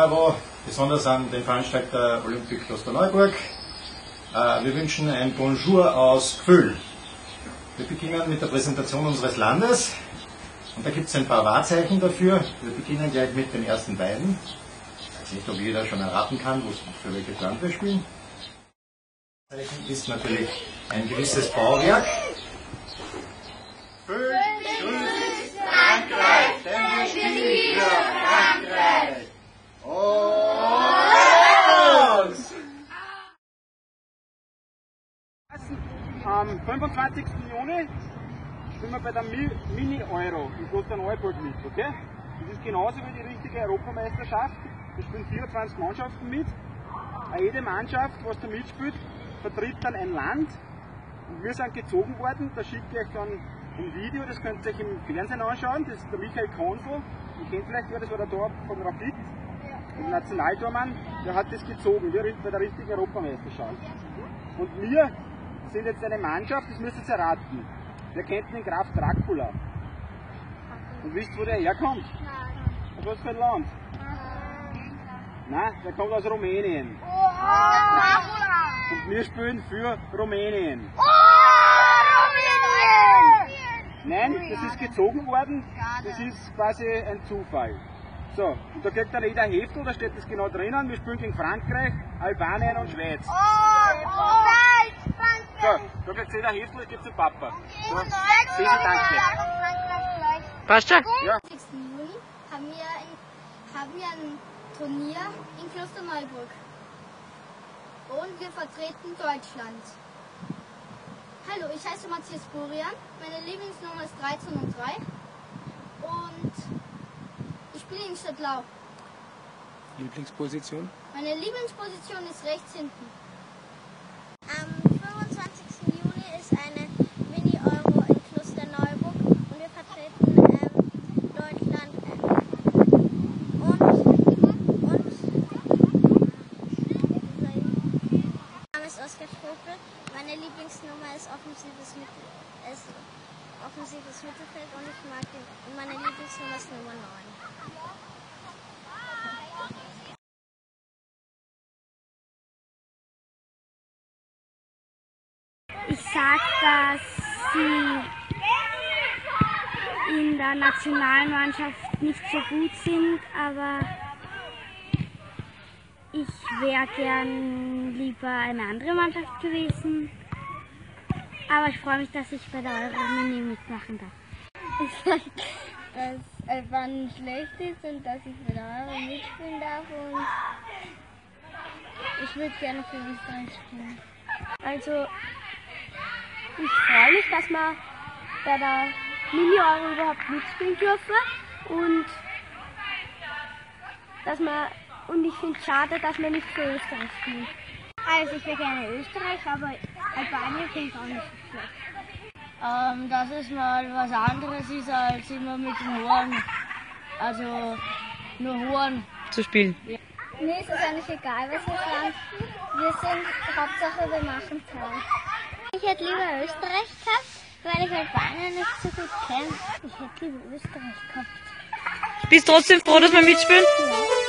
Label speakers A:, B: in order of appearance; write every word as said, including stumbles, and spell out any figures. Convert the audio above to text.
A: Bravo, besonders an den Veranstalter Olympique Klosterneuburg. Wir wünschen ein Bonjour aus Gfühl. Wir beginnen mit der Präsentation unseres Landes und da gibt es ein paar Wahrzeichen dafür. Wir beginnen gleich mit den ersten beiden. Ich weiß nicht, ob jeder schon erraten kann, für welches Land wir spielen. Das Zeichen ist natürlich ein gewisses Bauwerk. Gfühl grüßt Frankreich, denn wir spielen für Frankreich.
B: Am fünfundzwanzigsten Juni spielen wir bei der Mini-Euro in Klosterneuburg mit, okay? Das ist genauso wie die richtige Europameisterschaft. Da spielen vierundzwanzig Mannschaften mit. Jede Mannschaft, was da mitspielt, vertritt dann ein Land. Und wir sind gezogen worden. Da schicke ich euch dann ein Video, das könnt ihr euch im Fernsehen anschauen. Das ist der Michael Konsel. Ihr kennt vielleicht wer, das war der Tor von Rapid. Der Nationaltormann, der hat das gezogen, wie bei der richtigen Europameisterschaft. Und wir sind jetzt eine Mannschaft, das müsst ihr erraten. Wir kennt den Graf Dracula. Und wisst wo der herkommt? Nein. Aus was für ein Land? Nein, der kommt aus Rumänien. Und wir spielen für Rumänien. Nein, das ist gezogen worden, das ist quasi ein Zufall. So, und da kriegt dann jeder ein Heftel, da steht das genau drinnen. Wir spielen gegen Frankreich, Albanien und Schweiz. So, da kriegt jeder ein Heftel, das gibt es dem Papa. So, vielen Dank.
C: Passt schon?
B: Ja.
D: Am sechsten Juni haben wir, ein, haben wir ein Turnier in Klosterneuburg. Und wir vertreten Deutschland. Hallo, ich heiße Matthias Burian. Meine Lieblingsnummer ist dreizehn und drei. Und ich spiele in Stadtlau.
C: Lieblingsposition?
D: Meine Lieblingsposition ist rechts hinten.
E: Am fünfundzwanzigsten Juni ist eine Mini-Euro in Klosterneuburg und wir vertreten ähm, Deutschland ähm, und, und mein Name ist Oskar Strofel. Meine Lieblingsnummer ist offensives, Mittel, ist offensives Mittelfeld und ich mag den, meine Lieblingsnummer ist Nummer neun.
F: Ich sage, dass sie in der Nationalmannschaft nicht so gut sind, aber ich wäre gern lieber eine andere Mannschaft gewesen. Aber ich freue mich, dass ich bei der Euro-Mini mitmachen darf.
E: Ich sage, dass Albanien schlecht ist und dass ich bei der Euro mitspielen darf und ich würde gerne für Österreich spielen.
F: Also ich freue mich, dass wir bei der Mini-Euro überhaupt mitspielen dürfen und dass wir, und ich finde es schade, dass wir nicht für Österreich spielen. Also ich wäre gerne Österreich, aber Albanien finde ich auch nicht so schlecht.
G: Ähm, dass es mal was anderes ist, als immer mit den Horn, also nur Horn
C: zu spielen.
G: Ja.
D: Mir ist es eigentlich egal, was wir sagen. Wir sind, Hauptsache wir machen teil.
E: Ich hätte lieber Österreich gehabt, weil ich Albanien nicht so gut kenne.
F: Ich hätte lieber Österreich gehabt.
C: Bist du trotzdem froh, dass wir mitspielen?
F: Ja.